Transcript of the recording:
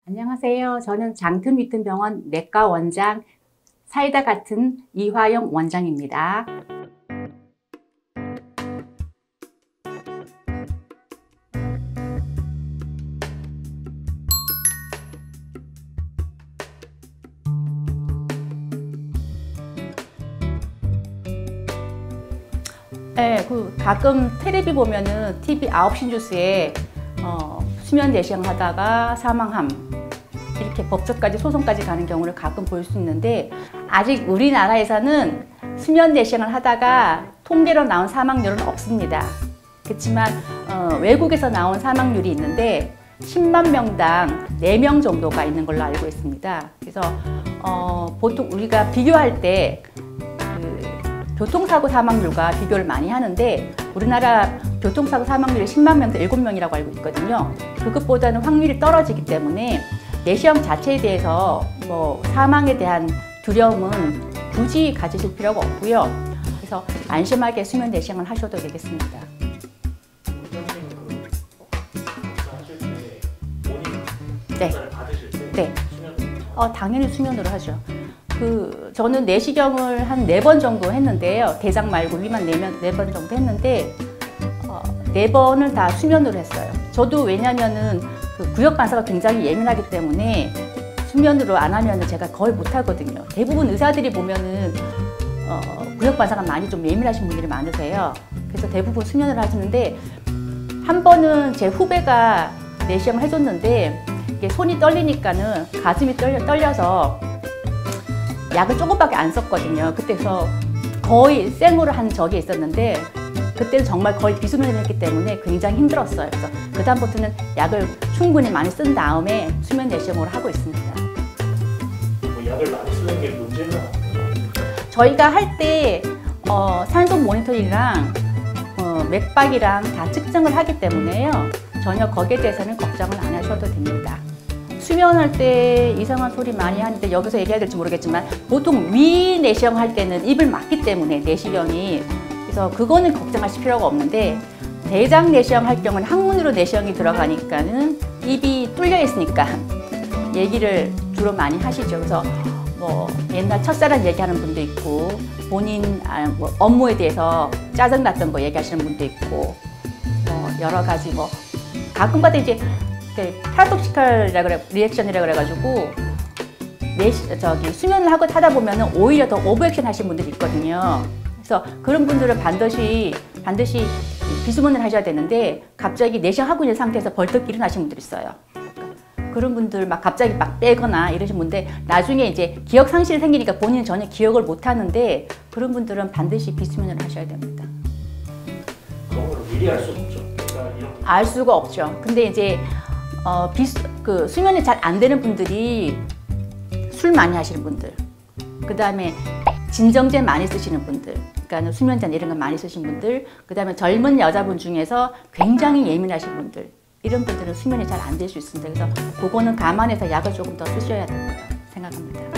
안녕하세요. 저는 장튼위튼병원 내과 원장 사이다 같은 이화영 원장입니다. 네, 가끔 텔레비 보면은 TV 9시 뉴스에 수면 내시경 하다가 사망함 이렇게 법적까지 소송까지 가는 경우를 가끔 볼 수 있는데, 아직 우리나라에서는 수면 내시경을 하다가 통계로 나온 사망률은 없습니다. 그렇지만 외국에서 나온 사망률이 있는데 10만 명당 4명 정도가 있는 걸로 알고 있습니다. 그래서 보통 우리가 비교할 때 교통사고 사망률과 비교를 많이 하는데, 우리나라 교통사고 사망률이 10만 명당 7명이라고 알고 있거든요. 그것보다는 확률이 떨어지기 때문에 내시경 자체에 대해서 사망에 대한 두려움은 굳이 가지실 필요가 없고요. 그래서 안심하게 수면 내시경을 하셔도 되겠습니다. 네. 네. 당연히 수면으로 하죠. 저는 내시경을 한 4번 정도 했는데요. 대장 말고 위만 4번 정도 했는데 4번을 다 수면으로 했어요. 저도 왜냐면은 구역 반사가 굉장히 예민하기 때문에 수면으로 안 하면은 제가 거의 못 하거든요. 대부분 의사들이 보면은 구역 반사가 많이 좀 예민하신 분들이 많으세요. 그래서 대부분 수면으로 하시는데, 한 번은 제 후배가 내시경을 해줬는데 이게 손이 떨리니까는 가슴이 떨려서 약을 조금밖에 안 썼거든요. 그때서 거의 생으로 한 적이 있었는데, 그때는 정말 거의 비수면을 했기 때문에 굉장히 힘들었어요. 그래서 그다음부터는 약을 충분히 많이 쓴 다음에 수면 내시경으로 하고 있습니다. 약을 많이 쓰는 게 문제는 없나요? 저희가 할 때 산소 모니터링이랑 맥박이랑 다 측정을 하기 때문에요. 전혀 거기에 대해서는 걱정을 안 하셔도 됩니다. 수면할 때 이상한 소리 많이 하는데 여기서 얘기해야 될지 모르겠지만, 보통 위 내시경 할 때는 입을 막기 때문에 내시경이, 그래서 그거는 걱정하실 필요가 없는데, 대장 내시경 할 경우는 항문으로 내시경이 들어가니까는 입이 뚫려 있으니까 얘기를 주로 많이 하시죠. 그래서 옛날 첫사랑 얘기하는 분도 있고, 본인 업무에 대해서 짜증났던 거 얘기하시는 분도 있고, 여러 가지 가끔가다 이제 파라독시칼이라고 그래, 리액션이라고 그래가지고 수면을 하고 타다 보면은 오히려 더 오버액션 하신 분들이 있거든요. 그래서 그런 분들은 반드시 비수면을 하셔야 되는데, 갑자기 내시경 하고 있는 상태에서 벌떡 일어나신 분들이 있어요. 그런 분들 갑자기 빼거나 이러신 분들, 나중에 이제 기억 상실이 생기니까 본인은 전혀 기억을 못 하는데, 그런 분들은 반드시 비수면을 하셔야 됩니다. 그런 걸 미리 알 수 없죠. 알 수가 없죠. 근데 이제 수면이 잘 안 되는 분들이 술 많이 하시는 분들, 그 다음에 진정제 많이 쓰시는 분들, 그러니까 수면제 이런 거 많이 쓰시는 분들, 그 다음에 젊은 여자분 중에서 굉장히 예민하신 분들, 이런 분들은 수면이 잘 안 될 수 있습니다. 그래서 그거는 감안해서 약을 조금 더 쓰셔야 된다고 생각합니다.